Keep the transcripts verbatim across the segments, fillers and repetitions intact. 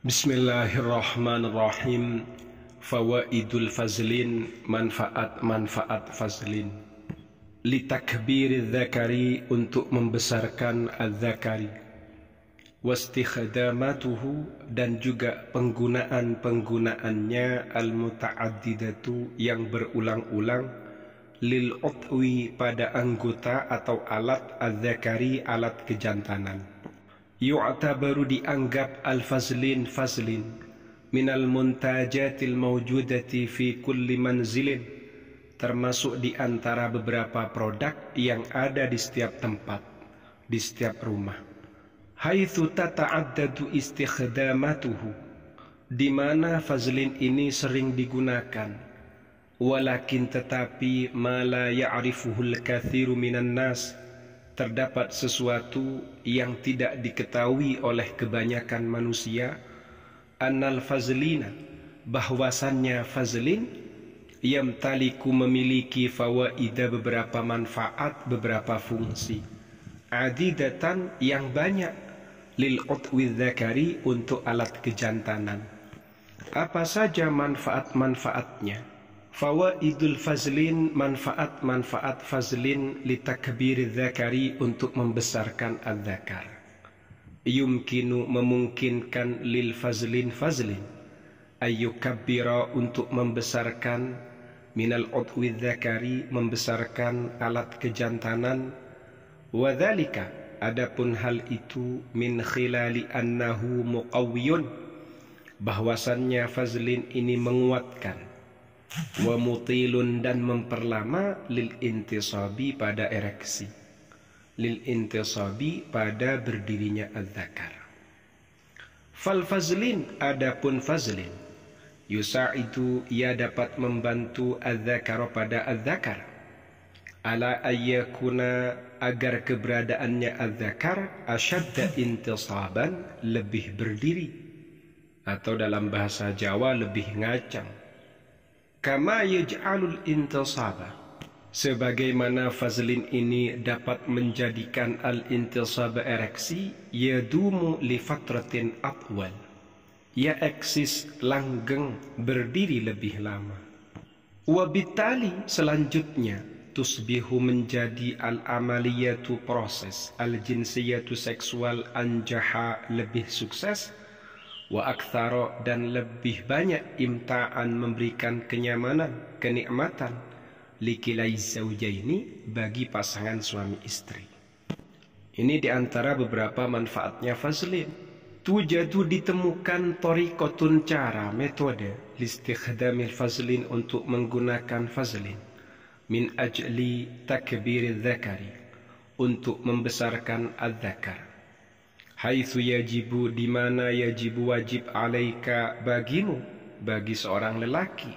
Bismillahirrahmanirrahim. Fawaidul fazlin, manfaat-manfaat fazlin. Litakbiriz zakari, untuk membesarkan az-zakari. Wastikhdamatuhu, dan juga penggunaan-penggunaannya al-muta'addidatu, yang berulang-ulang, lil utwi, pada anggota atau alat az-zakari, alat kejantanan. Yu'tabaru, dianggap al-fazlin fazlin minal muntajatil mawjudati fi kulli manzilin, termasuk di antara beberapa produk yang ada di setiap tempat, di setiap rumah. Haitsu tata'addadu istikhdamatuhu, di mana fazlin ini sering digunakan. Walakin tetapi ma la ya'rifuhul katsiru minan nas, terdapat sesuatu yang tidak diketahui oleh kebanyakan manusia. Annal fazlina, bahwasannya fazlin, yamtaliku, memiliki fawaida, beberapa manfaat, beberapa fungsi, adidatan, yang banyak, lil utwi dzakari, untuk alat kejantanan. Apa saja manfaat-manfaatnya? Fawaidul fazlin, manfaat-manfaat fazlin, litakbiriz zakari, untuk membesarkan az-zakar. Yumkinu, memungkinkan, lil fazlin fazlin, ayyukabbira, untuk membesarkan, minal utwi zakari, membesarkan alat kejantanan. Wadzalika, adapun hal itu, min khilali annahu muqawwiyun, bahwasannya fazlin ini menguatkan, wa mutilun, dan memperlama, lil intisabi, pada ereksi, lil intisabi, pada berdirinya az-zakar. Fal fazlin, adapun fazlin, yusa'idu, ia dapat membantu az-zakar, pada az-zakar, ala ayyakuna, agar keberadaannya az-zakar asyadda intisaban, lebih berdiri, atau dalam bahasa Jawa lebih ngacang. Kama yaj'alul intisaba, sebagaimana fazlin ini dapat menjadikan al-intisaba, ereksi, yadumu li fatratin atwal, ia eksis, langgeng, berdiri lebih lama. Wabitali, selanjutnya, tusbihu, menjadi al-amaliyatu, proses, al-jinsiyatu, seksual, anjaha, lebih sukses, wa aktsara, dan lebih banyak, imta'an, memberikan kenyamanan, kenikmatan, likilai zaujaini, bagi pasangan suami istri. Ini diantara beberapa manfaatnya fazlin. Tujadu, ditemukan, tariqatun, cara, metode, listikhdamil fazlin, untuk menggunakan fazlin, min ajli takbiriz zakari, untuk membesarkan az-zakar. Haitsu yajibu, di mana yajibu, wajib, alaika, bagimu, bagi seorang lelaki,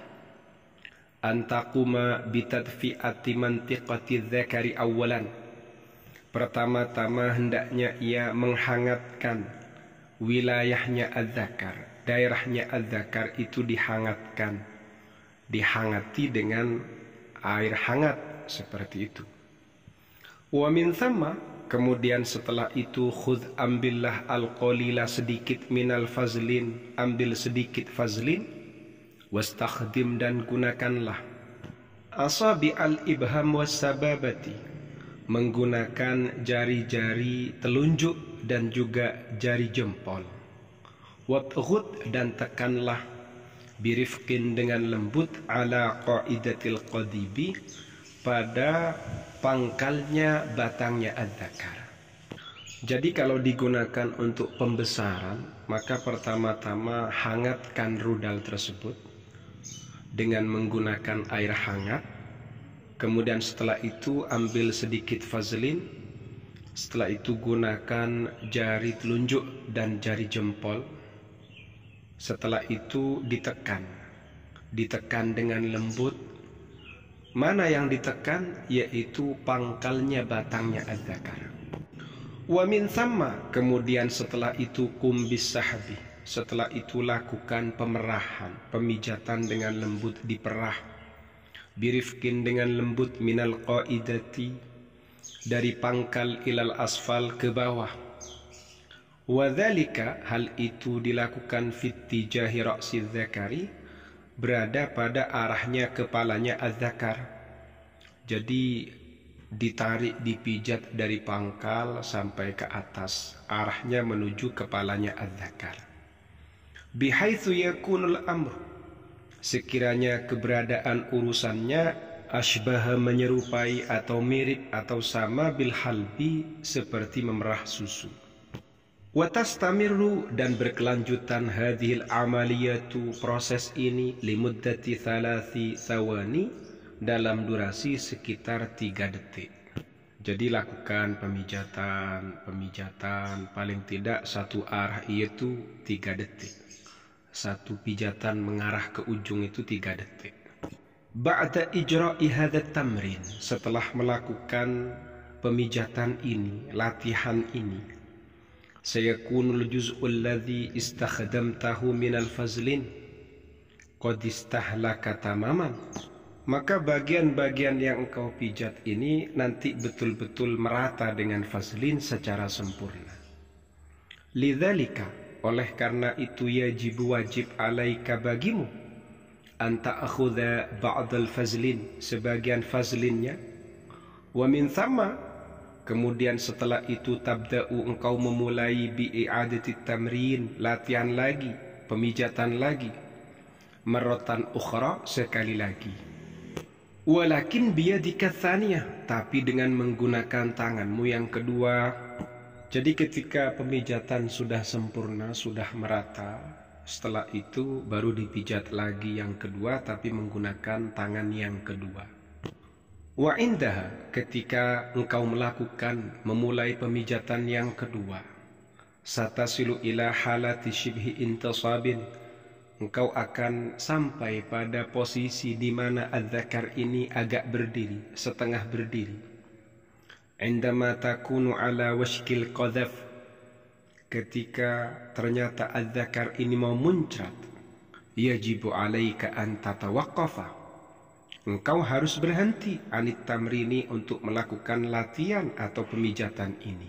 antakuma bitadfi'ati mantiqati dzakari awalan, pertama-tama hendaknya ia menghangatkan wilayahnya az-zakar, daerahnya az-zakar itu dihangatkan, dihangati dengan air hangat, seperti itu. Wa min thamma, kemudian setelah itu, khudh, ambillah, al-qalila, sedikit, minal fazlin, ambil sedikit fazlin, wastakhdim, dan gunakanlah, asabi al-ibham was-sababati, menggunakan jari-jari telunjuk dan juga jari jempol. Wabghud, dan tekanlah, birifqin, dengan lembut, ala qaidatil qadibi, pada pangkalnya, batangnya az-zakar. Jadi kalau digunakan untuk pembesaran, maka pertama-tama hangatkan rudal tersebut dengan menggunakan air hangat. Kemudian setelah itu ambil sedikit fazlin. Setelah itu gunakan jari telunjuk dan jari jempol. Setelah itu ditekan, ditekan dengan lembut. Mana yang ditekan? Yaitu pangkalnya, batangnya az-zakar. Wa min thamma, kemudian setelah itu, kum bisahbi, setelah itu lakukan pemerahan, pemijatan dengan lembut, diperah, birifkin, dengan lembut, minal qaidati, dari pangkal ilal asfal, ke bawah. Wadzalika, hal itu dilakukan fit tijahi ra'si dzakari, berada pada arahnya kepalanya az-zakar. Jadi ditarik, dipijat dari pangkal sampai ke atas, arahnya menuju kepalanya az-zakar. Bihaitsu yakunul amr, sekiranya keberadaan urusannya asbaha, menyerupai atau mirip atau sama bil halbi, seperti memerah susu. Wa tastamiru, dan berkelanjutan hadhil amaliyatu, proses ini, limuddati thalathi thawani, dalam durasi sekitar tiga detik. Jadi lakukan pemijatan, pemijatan paling tidak satu arah yaitu tiga detik. Satu pijatan mengarah ke ujung itu tiga detik. Ba'da ijra'i hadha tamrin, setelah melakukan pemijatan ini, latihan ini, sayakunul juz'ul ladzi istakhdamtahu minal fazlin qad istahlaka tamaman, maka bagian-bagian yang engkau pijat ini nanti betul-betul merata dengan fazlin secara sempurna. Lidzalika, oleh karena itu, yajib, wajib, alaika, bagimu, anta akhudha ba'dal fazlin, sebagian fazlinnya, wa min thamma, kemudian setelah itu tabda'u, engkau memulai bi'adati tamrin, latihan lagi, pemijatan lagi, marratan ukhra, sekali lagi. Walakin biyadika tsaniyah, tapi dengan menggunakan tanganmu yang kedua. Jadi ketika pemijatan sudah sempurna, sudah merata, setelah itu baru dipijat lagi yang kedua, tapi menggunakan tangan yang kedua. Wa indaha, ketika engkau melakukan, memulai pemijatan yang kedua, satasilu ila halati shibhi intasabin, engkau akan sampai pada posisi di mana az-zakar ini agak berdiri, setengah berdiri. Indama takunu ala washkil qadhaf, ketika ternyata az-zakar ini mau muncrat, yajibu alaika an tatawaqqafa, engkau harus berhenti anit tamrini, untuk melakukan latihan atau pemijatan ini.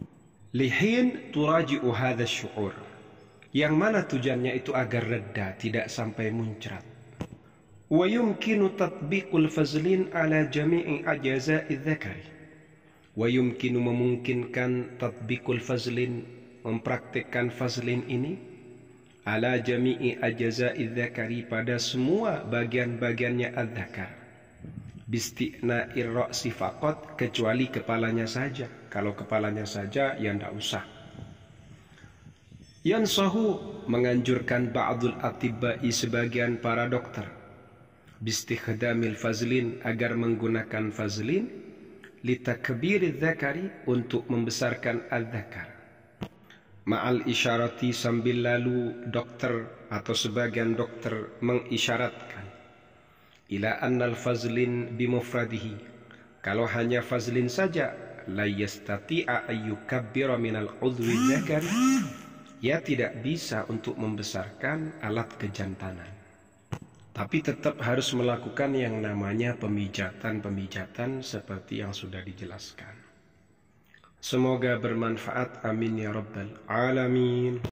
Lihin turaji'u hadha syu'ur, yang mana tujuannya itu agar reda, tidak sampai muncrat. Wa yumkinu tatbiqul fazlin ala jami'i ajza'i dzakari, wa yumkinu, memungkinkan, tatbiqul fazlin, mempraktikkan fazlin ini, ala jami'i ajza'i dzakari, pada semua bagian-bagiannya az-zakar, bisti'na'ir ra'si faqat, kecuali kepalanya saja. Kalau kepalanya saja ya ndak usah. Yansahu, menganjurkan ba'dul atibba'i, sebagian para dokter, bistikhdamil fazlin, agar menggunakan fazlin, litakbiriz zakari, untuk membesarkan az-zakar. Ma'al isyarati, sambil lalu dokter atau sebagian dokter mengisyaratkan, ila annal fazlin bimufradihi, kalau hanya fazlin saja, la yastati'a ayyukabbira minal udhwi zakari, ya tidak bisa untuk membesarkan alat kejantanan. Tapi tetap harus melakukan yang namanya pemijatan-pemijatan seperti yang sudah dijelaskan. Semoga bermanfaat, amin ya rabbal alamin.